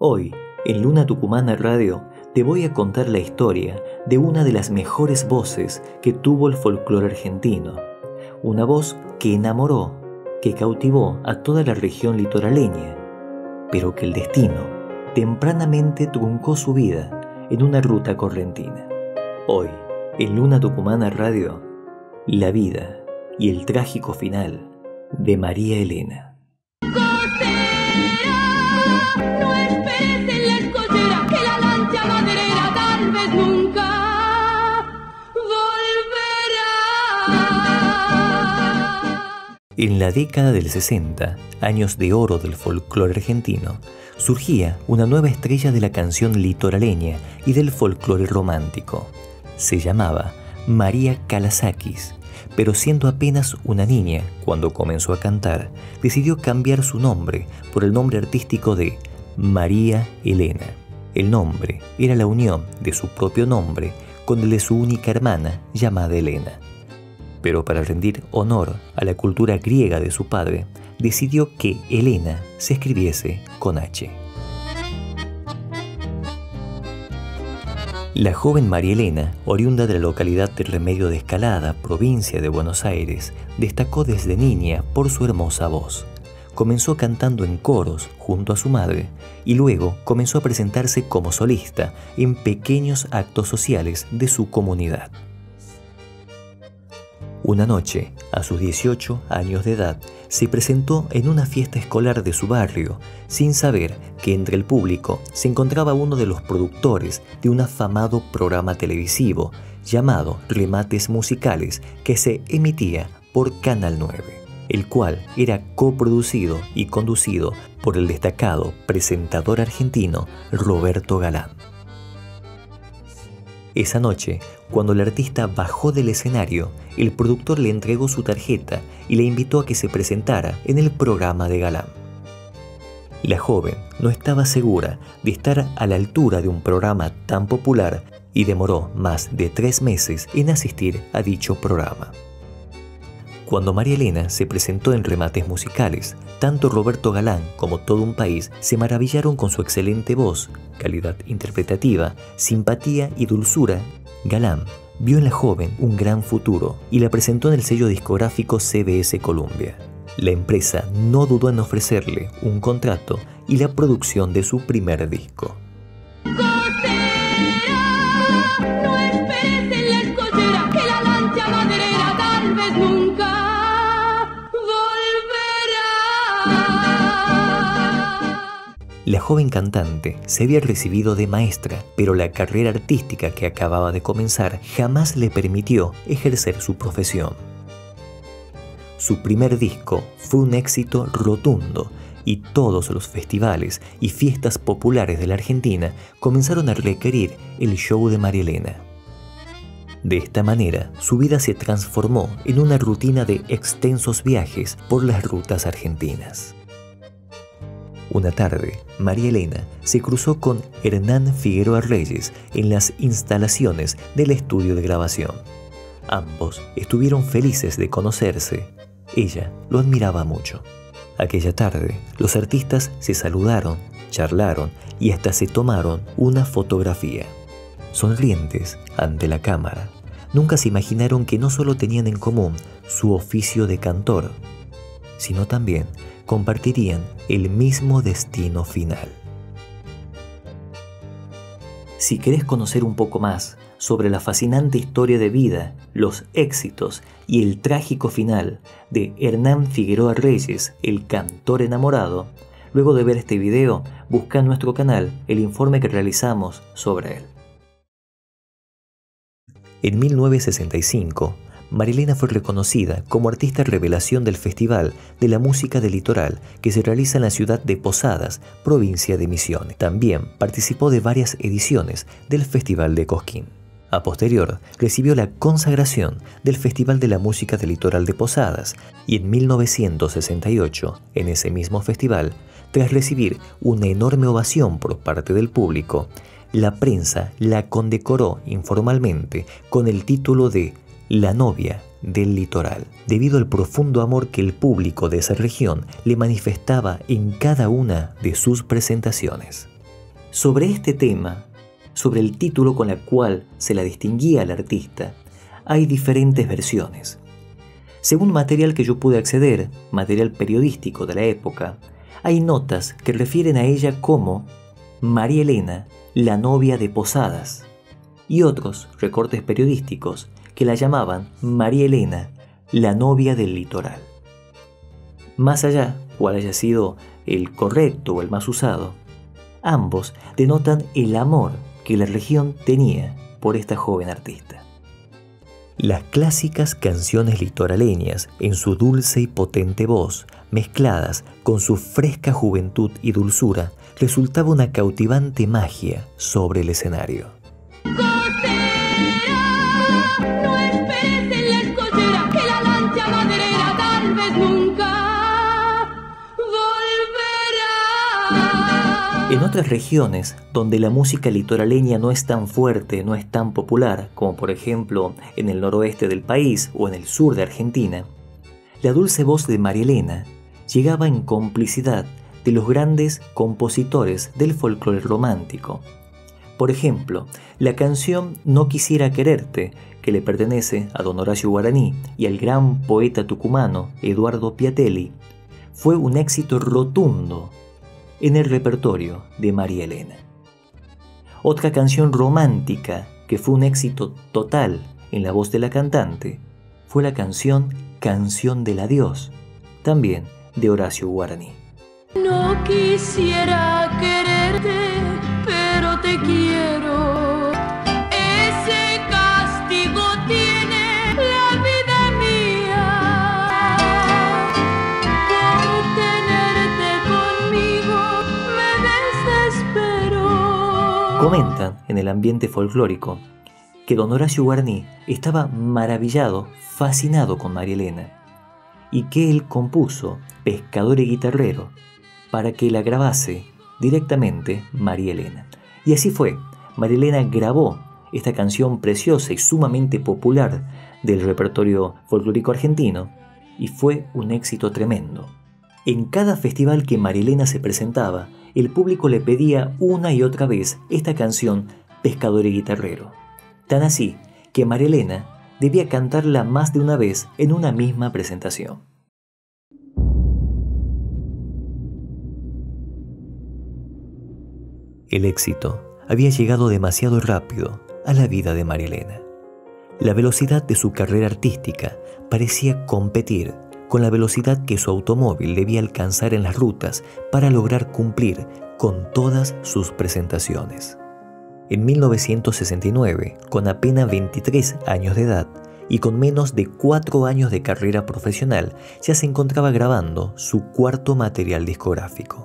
Hoy, en Luna Tucumana Radio, te voy a contar la historia de una de las mejores voces que tuvo el folclore argentino. Una voz que enamoró, que cautivó a toda la región litoraleña, pero que el destino tempranamente truncó su vida en una ruta correntina. Hoy, en Luna Tucumana Radio, la vida y el trágico final de María Elena. No esperes en la escollera que la lancha maderera tal vez nunca volverá. En la década del 60, años de oro del folclore argentino, surgía una nueva estrella de la canción litoraleña y del folclore romántico. Se llamaba María Callasakis, pero siendo apenas una niña cuando comenzó a cantar, decidió cambiar su nombre por el nombre artístico de María Elena. El nombre era la unión de su propio nombre con el de su única hermana llamada Elena. Pero para rendir honor a la cultura griega de su padre, decidió que Elena se escribiese con H. La joven María Elena, oriunda de la localidad de Remedio de Escalada, provincia de Buenos Aires, destacó desde niña por su hermosa voz. Comenzó cantando en coros junto a su madre y luego comenzó a presentarse como solista en pequeños actos sociales de su comunidad. Una noche, a sus 18 años de edad, se presentó en una fiesta escolar de su barrio, sin saber que entre el público se encontraba uno de los productores de un afamado programa televisivo llamado Remates Musicales, que se emitía por Canal 9, el cual era coproducido y conducido por el destacado presentador argentino Roberto Galán. Esa noche, cuando el artista bajó del escenario, el productor le entregó su tarjeta y le invitó a que se presentara en el programa de Galán. La joven no estaba segura de estar a la altura de un programa tan popular y demoró más de 3 meses en asistir a dicho programa. Cuando María Elena se presentó en Remates Musicales, tanto Roberto Galán como todo un país se maravillaron con su excelente voz, calidad interpretativa, simpatía y dulzura. Galán vio en la joven un gran futuro y la presentó en el sello discográfico CBS Columbia. La empresa no dudó en ofrecerle un contrato y la producción de su primer disco. No esperes en la escollera que la lancha maderera tal vez nunca volverá. La joven cantante se había recibido de maestra, pero la carrera artística que acababa de comenzar jamás le permitió ejercer su profesión. Su primer disco fue un éxito rotundo y todos los festivales y fiestas populares de la Argentina comenzaron a requerir el show de María Elena. De esta manera, su vida se transformó en una rutina de extensos viajes por las rutas argentinas. Una tarde, María Elena se cruzó con Hernán Figueroa Reyes en las instalaciones del estudio de grabación. Ambos estuvieron felices de conocerse. Ella lo admiraba mucho. Aquella tarde, los artistas se saludaron, charlaron y hasta se tomaron una fotografía. Sonrientes ante la cámara, nunca se imaginaron que no solo tenían en común su oficio de cantor, sino también compartirían el mismo destino final. Si querés conocer un poco más sobre la fascinante historia de vida, los éxitos y el trágico final de Hernán Figueroa Reyes, el cantor enamorado, luego de ver este video, busca en nuestro canal el informe que realizamos sobre él. En 1965, María Elena fue reconocida como artista revelación del Festival de la Música del Litoral que se realiza en la ciudad de Posadas, provincia de Misiones. También participó de varias ediciones del Festival de Cosquín. A posterior, recibió la consagración del Festival de la Música del Litoral de Posadas y en 1968, en ese mismo festival, tras recibir una enorme ovación por parte del público, la prensa la condecoró informalmente con el título de La novia del litoral, debido al profundo amor que el público de esa región le manifestaba en cada una de sus presentaciones. Sobre este tema, sobre el título con el cual se la distinguía al artista, hay diferentes versiones. Según material que yo pude acceder, material periodístico de la época, hay notas que refieren a ella como María Elena, la novia de Posadas, y otros recortes periodísticos que la llamaban María Elena, la novia del litoral. Más allá, cuál haya sido el correcto o el más usado, ambos denotan el amor que la región tenía por esta joven artista. Las clásicas canciones litoraleñas, en su dulce y potente voz, mezcladas con su fresca juventud y dulzura, resultaba una cautivante magia sobre el escenario. Costera, no esperes en la escollera, que la lancha maderera tal vez nunca volverá. En otras regiones, donde la música litoraleña no es tan fuerte, no es tan popular, como por ejemplo en el noroeste del país o en el sur de Argentina, la dulce voz de María Elena llegaba en complicidad de los grandes compositores del folclore romántico. Por ejemplo, la canción No quisiera quererte, que le pertenece a don Horacio Guaraní y al gran poeta tucumano Eduardo Piatelli, fue un éxito rotundo en el repertorio de María Elena. Otra canción romántica que fue un éxito total en la voz de la cantante fue la canción Canción del Adiós, también de Horacio Guaraní. No quisiera quererte, pero te quiero. Ese castigo tiene la vida mía. Por tenerte conmigo me desespero. Comentan en el ambiente folclórico que don Horacio Guaraní estaba maravillado, fascinado con María Elena, y que él compuso Pescador y Guitarrero para que la grabase directamente María Elena. Y así fue, María Elena grabó esta canción preciosa y sumamente popular del repertorio folclórico argentino, y fue un éxito tremendo. En cada festival que María Elena se presentaba, el público le pedía una y otra vez esta canción Pescador y Guitarrero. Tan así que María Elena debía cantarla más de una vez en una misma presentación. El éxito había llegado demasiado rápido a la vida de María Elena. La velocidad de su carrera artística parecía competir con la velocidad que su automóvil debía alcanzar en las rutas para lograr cumplir con todas sus presentaciones. En 1969, con apenas 23 años de edad y con menos de 4 años de carrera profesional, ya se encontraba grabando su cuarto material discográfico.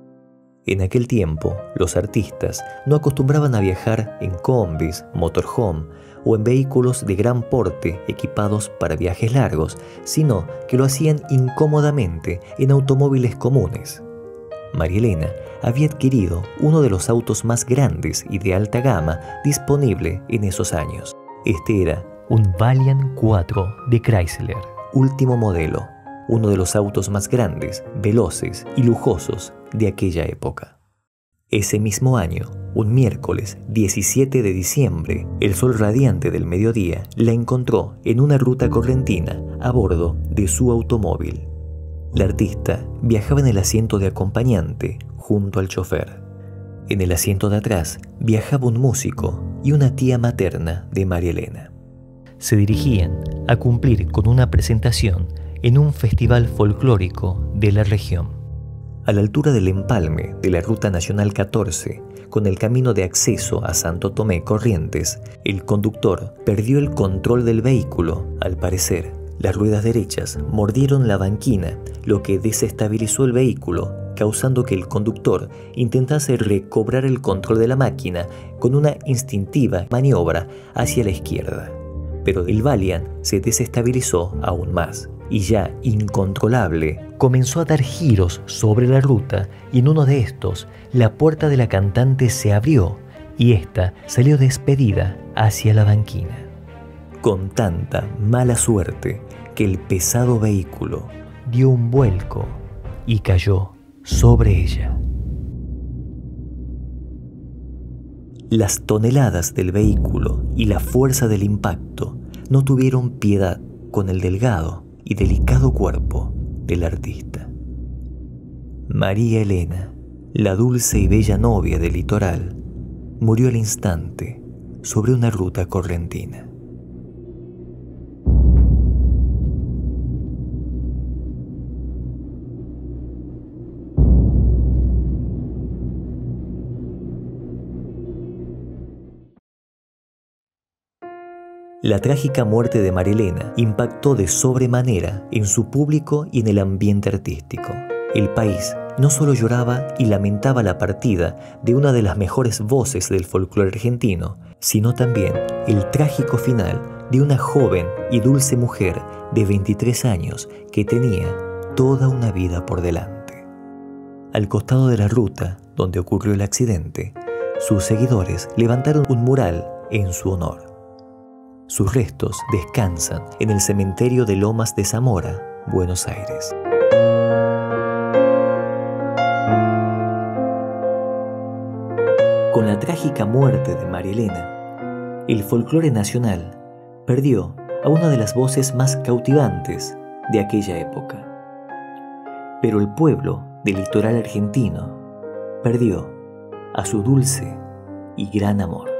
En aquel tiempo, los artistas no acostumbraban a viajar en combis, motorhome o en vehículos de gran porte equipados para viajes largos, sino que lo hacían incómodamente en automóviles comunes. María Elena había adquirido uno de los autos más grandes y de alta gama disponible en esos años. Este era un Valiant 4 de Chrysler, último modelo, uno de los autos más grandes, veloces y lujosos de aquella época. Ese mismo año, un miércoles 17 de diciembre, el sol radiante del mediodía la encontró en una ruta correntina a bordo de su automóvil. La artista viajaba en el asiento de acompañante junto al chofer. En el asiento de atrás viajaba un músico y una tía materna de María Elena. Se dirigían a cumplir con una presentación en un festival folclórico de la región. A la altura del empalme de la Ruta Nacional 14, con el camino de acceso a Santo Tomé Corrientes, el conductor perdió el control del vehículo. Al parecer, las ruedas derechas mordieron la banquina, lo que desestabilizó el vehículo, causando que el conductor intentase recobrar el control de la máquina con una instintiva maniobra hacia la izquierda. Pero el Valiant se desestabilizó aún más y, ya incontrolable, comenzó a dar giros sobre la ruta, y en uno de estos la puerta de la cantante se abrió y ésta salió despedida hacia la banquina. Con tanta mala suerte que el pesado vehículo dio un vuelco y cayó sobre ella. Las toneladas del vehículo y la fuerza del impacto no tuvieron piedad con el delgado y delicado cuerpo del artista. María Elena, la dulce y bella novia del litoral, murió al instante sobre una ruta correntina. La trágica muerte de María Elena impactó de sobremanera en su público y en el ambiente artístico. El país no solo lloraba y lamentaba la partida de una de las mejores voces del folclore argentino, sino también el trágico final de una joven y dulce mujer de 23 años que tenía toda una vida por delante. Al costado de la ruta donde ocurrió el accidente, sus seguidores levantaron un mural en su honor. Sus restos descansan en el cementerio de Lomas de Zamora, Buenos Aires. Con la trágica muerte de María Elena, el folclore nacional perdió a una de las voces más cautivantes de aquella época. Pero el pueblo del litoral argentino perdió a su dulce y gran amor.